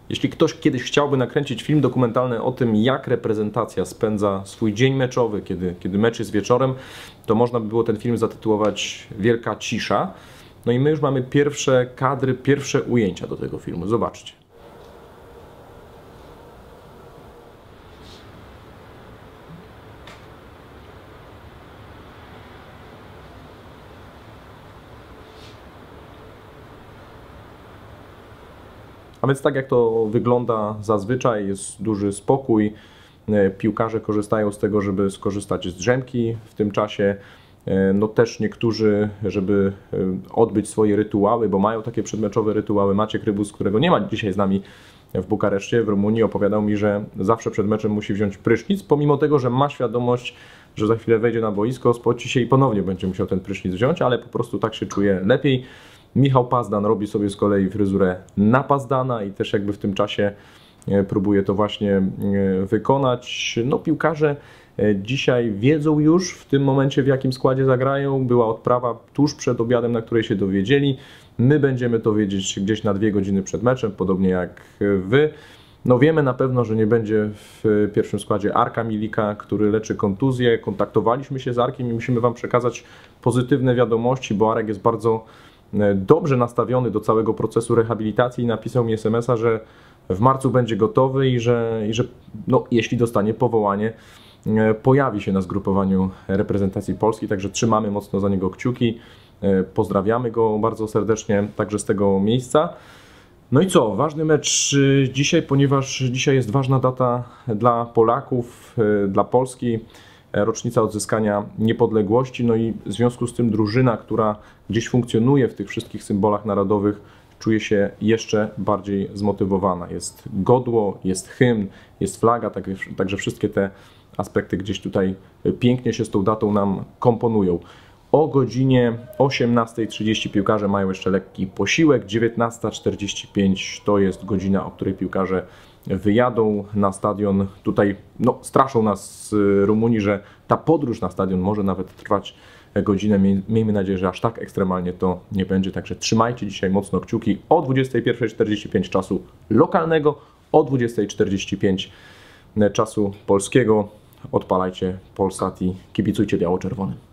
Jeśli ktoś kiedyś chciałby nakręcić film dokumentalny o tym, jak reprezentacja spędza swój dzień meczowy, kiedy mecz jest wieczorem, to można by było ten film zatytułować Wielka Cisza. No i my już mamy pierwsze kadry, pierwsze ujęcia do tego filmu. Zobaczcie. A więc tak jak to wygląda zazwyczaj, jest duży spokój. Piłkarze korzystają z tego, żeby skorzystać z drzemki w tym czasie. No też niektórzy, żeby odbyć swoje rytuały, bo mają takie przedmeczowe rytuały. Maciek Rybus, którego nie ma dzisiaj z nami w Bukareszcie, w Rumunii, opowiadał mi, że zawsze przed meczem musi wziąć prysznic, pomimo tego, że ma świadomość, że za chwilę wejdzie na boisko, spoci się i ponownie będzie musiał ten prysznic wziąć, ale po prostu tak się czuje lepiej. Michał Pazdan robi sobie z kolei fryzurę na Pazdana i też jakby w tym czasie próbuje to właśnie wykonać. No piłkarze dzisiaj wiedzą już w tym momencie, w jakim składzie zagrają. Była odprawa tuż przed obiadem, na której się dowiedzieli. My będziemy to wiedzieć gdzieś na 2 godziny przed meczem, podobnie jak wy. No wiemy na pewno, że nie będzie w pierwszym składzie Arka Milika, który leczy kontuzję. Kontaktowaliśmy się z Arkiem i musimy wam przekazać pozytywne wiadomości, bo Arek jest bardzo dobrze nastawiony do całego procesu rehabilitacji i napisał mi SMS-a, że w marcu będzie gotowy i że no, jeśli dostanie powołanie, pojawi się na zgrupowaniu reprezentacji Polski, także trzymamy mocno za niego kciuki, pozdrawiamy go bardzo serdecznie także z tego miejsca. No i co, ważny mecz dzisiaj, ponieważ dzisiaj jest ważna data dla Polaków, dla Polski, rocznica odzyskania niepodległości, no i w związku z tym drużyna, która gdzieś funkcjonuje w tych wszystkich symbolach narodowych, czuje się jeszcze bardziej zmotywowana. Jest godło, jest hymn, jest flaga, także wszystkie te aspekty gdzieś tutaj pięknie się z tą datą nam komponują. O godzinie 18:30 piłkarze mają jeszcze lekki posiłek, 19:45 to jest godzina, o której piłkarze wyjadą na stadion. Tutaj no, straszą nas Rumuni, że ta podróż na stadion może nawet trwać godzinę. Miejmy nadzieję, że aż tak ekstremalnie to nie będzie. Także trzymajcie dzisiaj mocno kciuki. O 21:45 czasu lokalnego, o 20:45 czasu polskiego. Odpalajcie Polsat i kibicujcie biało-czerwonym.